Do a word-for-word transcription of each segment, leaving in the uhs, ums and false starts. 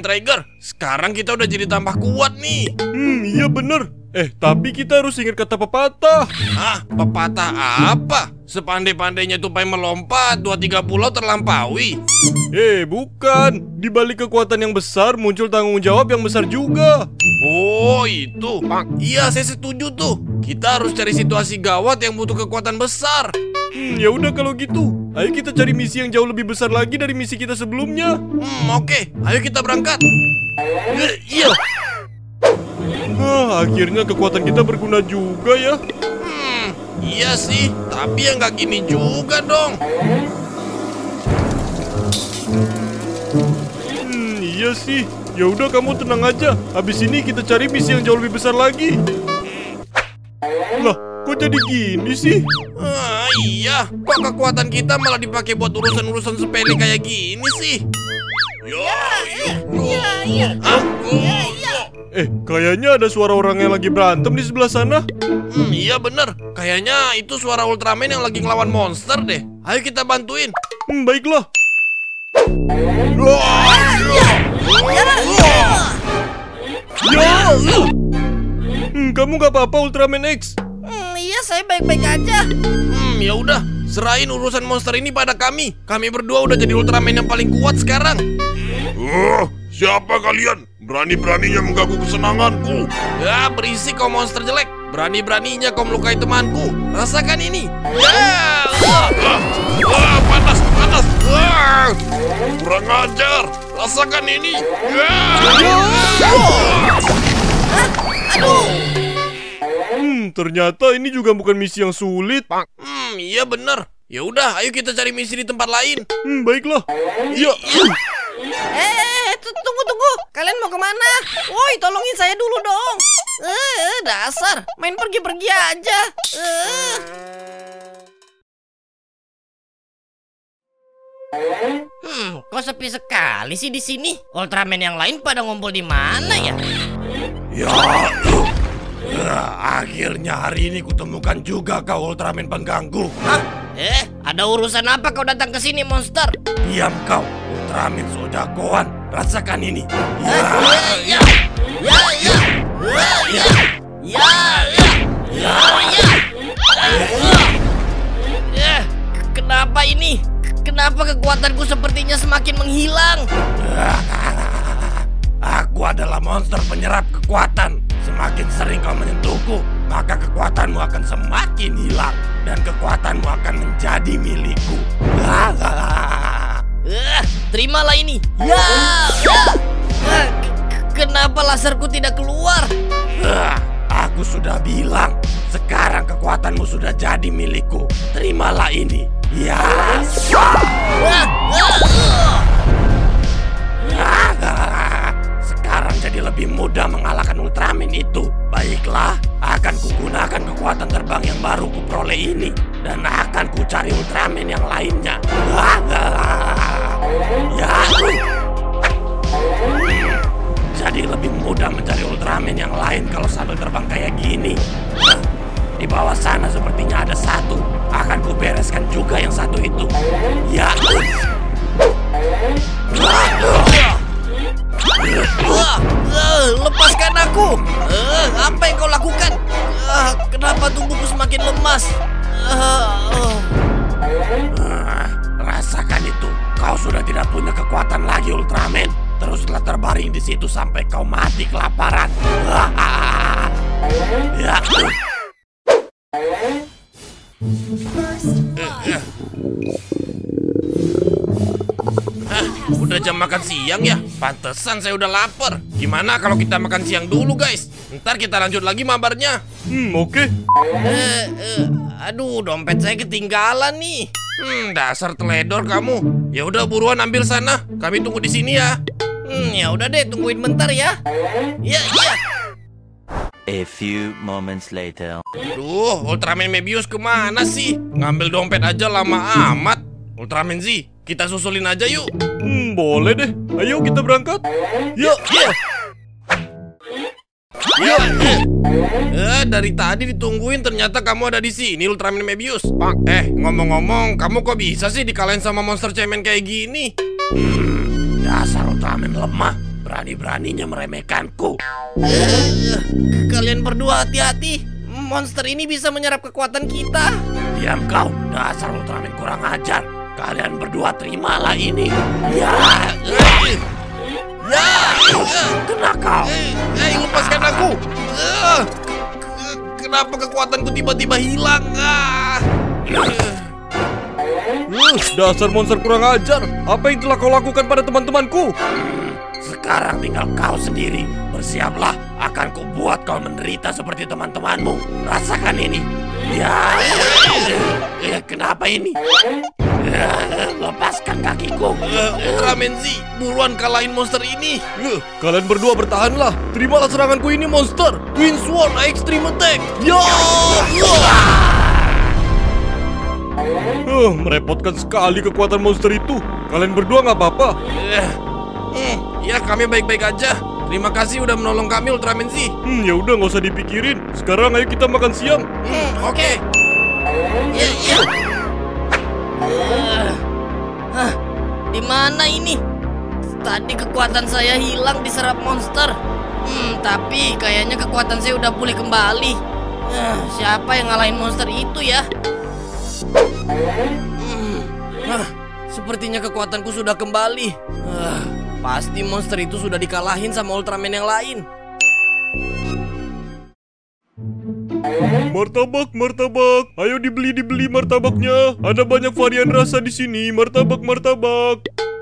Trigger. Sekarang kita udah jadi tambah kuat nih. Hmm, iya bener. Eh, tapi kita harus ingat kata pepatah. Hah? Pepatah apa? Sepandai-pandainya tupai melompat, dua tiga pulau terlampaui. Eh, bukan. Di balik kekuatan yang besar muncul tanggung jawab yang besar juga. Oh, itu. Iya, saya setuju tuh. Kita harus cari situasi gawat yang butuh kekuatan besar. Hmm, ya udah kalau gitu. Ayo kita cari misi yang jauh lebih besar lagi dari misi kita sebelumnya. Hmm, oke. Ayo kita berangkat. Iya. Hah, akhirnya kekuatan kita berguna juga ya. Hmm, iya sih. Tapi ya nggak gini juga dong. Hmm, iya sih. Ya udah kamu tenang aja. Habis ini kita cari misi yang jauh lebih besar lagi. Lah, kok jadi gini sih? Ah, iya. Kok kekuatan kita malah dipakai buat urusan-urusan sepele kayak gini sih? Ya, Iya, iya. ah, Iya, iya. Eh, kayaknya ada suara orang yang lagi berantem di sebelah sana. Hmm, iya bener. Kayaknya itu suara Ultraman yang lagi ngelawan monster deh. Ayo kita bantuin. Hmm, baiklah. Ya, hmm, kamu gak apa-apa Ultraman X? Hmm, iya, saya baik-baik aja. Hmm, ya udah. Serahin urusan monster ini pada kami. Kami berdua udah jadi Ultraman yang paling kuat sekarang. Oh, siapa kalian? Berani-beraninya mengganggu kesenanganku. Ya, berisik kau monster jelek. Berani-beraninya kau melukai temanku. Rasakan ini. Ya, Ah, ah, panas, panas. Ah, kurang ajar. Rasakan ini. Hmm, ternyata ini juga bukan misi yang sulit. Hmm, iya bener. Ya udah, ayo kita cari misi di tempat lain. Hmm, baiklah. Ya. Eh, tu- tunggu, tunggu. Kalian mau kemana? Woi, tolongin saya dulu dong. Eh, dasar. Main pergi-pergi aja. Eh. Hmm, kok sepi sekali sih di sini? Ultraman yang lain pada ngumpul di mana ya? Ya, Ah, akhirnya hari ini kutemukan juga kau Ultraman pengganggu. Hah? Eh, ada urusan apa kau datang ke sini, monster? Diam kau, Ultraman so jagoan. Rasakan ini. Ya, Ya, ya, ya, ya, ya, ya, ya, ya, ya. Eh, kenapa ini? Kenapa kekuatanku sepertinya semakin menghilang? Aku adalah monster penyerap kekuatan. Semakin sering kau menyentuhku, maka kekuatanmu akan semakin hilang dan kekuatanmu akan menjadi milikku. Eh, terimalah ini. Ya, ya. Eh, k- kenapa laserku tidak keluar? Ah, aku sudah bilang, sekarang kekuatanmu sudah jadi milikku. Terimalah ini. Ya. Ah, ah, Ah, sekarang jadi lebih mudah mengalahkan Ultraman itu. Baiklah, akan kugunakan kekuatan terbang yang baru kuperoleh ini dan akan kucari Ultraman yang lainnya. Ah, ya. Jadi lebih mudah mencari Ultraman yang lain kalau sambil terbang kayak gini. Nah, di bawah sana sepertinya ada satu. Akan kubereskan juga yang satu itu. Ya. ah, ah, lepaskan aku. Eh, apa yang kau lakukan? Ah, kenapa tubuhku semakin lemas? Ah, ah. Ah, rasakan itu. Kau sudah tidak punya kekuatan lagi, Ultraman. Teruslah terbaring di situ sampai kau mati kelaparan. Ah, ah, ah. Ya. Eh, eh. Hah, udah jam makan siang ya? Pantesan saya udah lapar. Gimana kalau kita makan siang dulu, guys? Ntar kita lanjut lagi mabarnya. Hmm, oke. Eh, eh, aduh, dompet saya ketinggalan nih. Hmm, dasar teledor kamu. Ya udah buruan ambil sana. Kami tunggu di sini ya. Hmm, ya udah deh, tungguin bentar ya. Ya, ya. A few moments later. Duh, Ultraman Mebius kemana sih? Ngambil dompet aja lama amat. Ultraman Z, kita susulin aja yuk. Hmm, boleh deh. Ayo kita berangkat. Yuk, yuk. Yuk. Eh, dari tadi ditungguin ternyata kamu ada di sini, Ultraman Mebius. Eh, ngomong-ngomong, kamu kok bisa sih dikalahin sama monster cemen kayak gini? Hmm, dasar Ultraman lemah. berani-beraninya meremehkanku. Eh, Kalian berdua hati-hati. Monster ini bisa menyerap kekuatan kita. Diam kau, dasar Ultraman kurang ajar. Kalian berdua terimalah ini. Ya, Eh, Ya, kena kau. eh, eh, lepaskan aku. Eh, ke- Kenapa kekuatanku tiba-tiba hilang? Ah. Eh. Uh, dasar monster kurang ajar. Apa yang telah kau lakukan pada teman-temanku? Sekarang tinggal kau sendiri. Bersiaplah, akan kubuat kau menderita seperti teman-temanmu. Rasakan ini. Ya, eh, eh, kenapa ini? Eh, lepaskan kakiku. Eh, Ultraman Z, buruan kalahin monster ini. Uh, kalian berdua bertahanlah. Terimalah seranganku ini, monster. Twin Sworn Extreme Attack. Ya! Uh, merepotkan sekali kekuatan monster itu. Kalian berdua nggak apa-apa. Eh, hmm, ya kami baik-baik aja. Terima kasih udah menolong kami Ultraman Z. Hmm, ya udah nggak usah dipikirin. Sekarang ayo kita makan siang. Hmm, oke. Ya, ya. Eh, Hah, di mana ini? Tadi kekuatan saya hilang diserap monster. Hmm, tapi kayaknya kekuatan saya udah pulih kembali. Eh, siapa yang ngalahin monster itu ya? Hmm, ah, sepertinya kekuatanku sudah kembali. Ah, pasti monster itu sudah dikalahin sama Ultraman yang lain. Martabak, martabak. Ayo dibeli, dibeli martabaknya. Ada banyak varian rasa di sini. Martabak, martabak.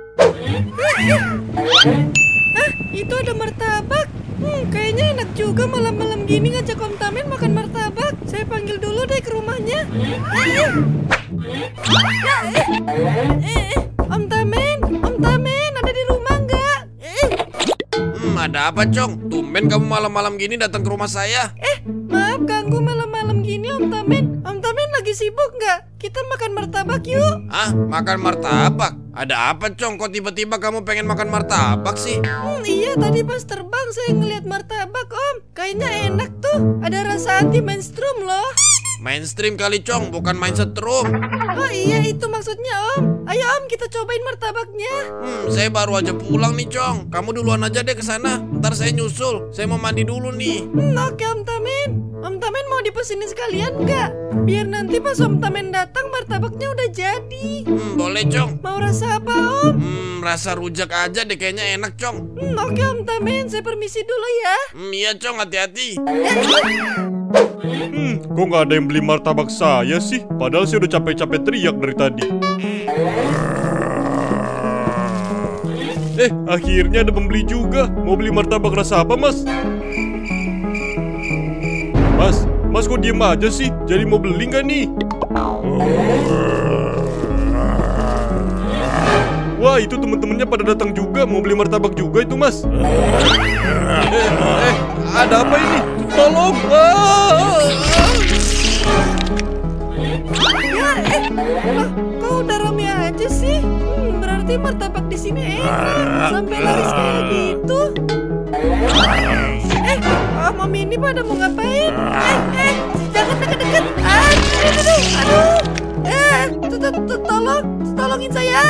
Itu ada martabak. Hmm, kayaknya enak juga malam-malam gini ngajak Om Tamen makan martabak. Saya panggil dulu deh ke rumahnya. Ayo. Ya, eh. Eh, eh, Om Tamen, Om Tamen ada di rumah nggak? Eh, Hmm, ada apa, Cong? Tumben kamu malam-malam gini datang ke rumah saya. eh, maaf ganggu malam-malam gini Om Tamen. Om Tamen lagi sibuk nggak? Kita makan martabak yuk. Ah, makan martabak? Ada apa, Cong? Kok tiba-tiba kamu pengen makan martabak sih? Hmm, iya tadi pas terbang saya ngeliat martabak Om. Kayaknya enak tuh. Ada rasa anti mainstream loh. Mainstream kali, Cong, bukan main setrum. Oh iya itu maksudnya Om. Ayo Om kita cobain martabaknya. Hmm, saya baru aja pulang nih, Cong. Kamu duluan aja deh ke sana. Ntar saya nyusul. Saya mau mandi dulu nih. Hmm, oke Om Tamen. Om Tamen mau dipesenin sekalian nggak? Biar nanti pas Om Tamen datang martabaknya udah jadi. Hmm, boleh, Cong. Mau rasa apa Om? Hmm, rasa rujak aja deh, kayaknya enak, Cong. Hmm, oke Om Tamen, saya permisi dulu ya. Hmm, iya, Cong, hati-hati. Hmm, kok nggak ada yang beli martabak saya sih? Padahal saya udah capek-capek teriak dari tadi. Eh, akhirnya ada pembeli juga. Mau beli martabak rasa apa, Mas? Mas, Mas kok diem aja sih? Jadi mau beli nggak nih? Wah, itu temen-temennya pada datang juga. Mau beli martabak juga itu, Mas. Eh, eh, ada apa ini? Tolong! Ah! Ya, eh, loh, kok udah rame aja sih? Hmm, berarti martabak di sini enak sampai laris kayak gitu. Eh, Om Om ini pada mau ngapain? Eh, eh, jangan deket-deket. Aduh, aduh, aduh. Eh, to- to- to- tolong, tolongin saya.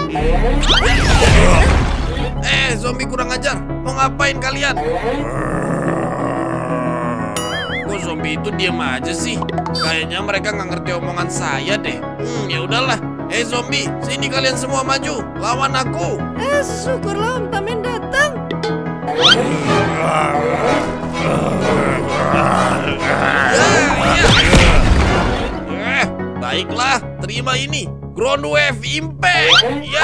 Eh, zombie kurang ajar. Mau ngapain kalian? Kok zombie itu diam aja sih? Kayaknya mereka nggak ngerti omongan saya deh. Hmm, ya udahlah. Eh, zombie, sini kalian semua maju. Lawan aku. Eh, syukurlah Om Tamen datang. Eh, baiklah, terima ini. Ground Wave Impact. Ya.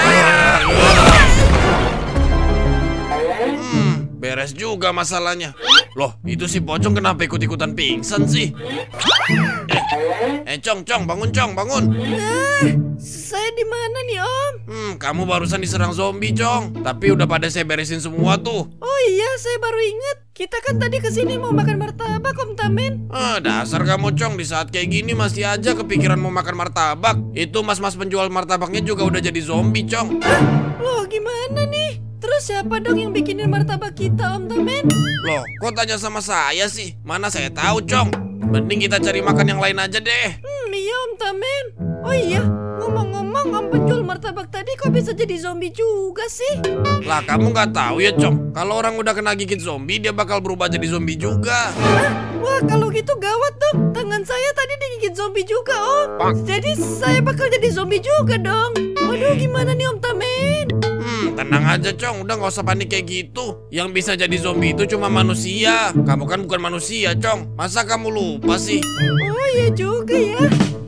Hmm, beres juga masalahnya. Loh, itu si pocong kenapa ikut-ikutan pingsan sih? Eh, eh, Cong, Cong, bangun, Cong, bangun. Eh, saya di mana nih Om? Hmm, kamu barusan diserang zombie, Cong. Tapi udah pada saya beresin semua tuh. Oh iya, saya baru ingat. Kita kan tadi kesini mau makan martabak Om Tamen. Ah, dasar kamu, Cong. Di saat kayak gini masih aja kepikiran mau makan martabak. Itu mas-mas penjual martabaknya juga udah jadi zombie, Cong. Loh, gimana nih? Terus siapa dong yang bikinin martabak kita Om Tamen? Loh, kok tanya sama saya sih? Mana saya tahu, Cong. Mending kita cari makan yang lain aja deh. Hmm, iya Om Tamen. Oh iya, ngomong-ngomong om penjual martabak tadi kok bisa jadi zombie juga sih? Lah kamu nggak tahu ya Cong, kalau orang udah kena gigit zombie dia bakal berubah jadi zombie juga. Hah? Wah kalau gitu gawat dong. Tangan saya tadi digigit zombie juga om. Jadi saya bakal jadi zombie juga dong. Waduh gimana nih Om Tamen? Hmm, tenang aja Cong, udah nggak usah panik kayak gitu. Yang bisa jadi zombie itu cuma manusia. Kamu kan bukan manusia Cong, masa kamu lupa sih? Oh iya juga ya.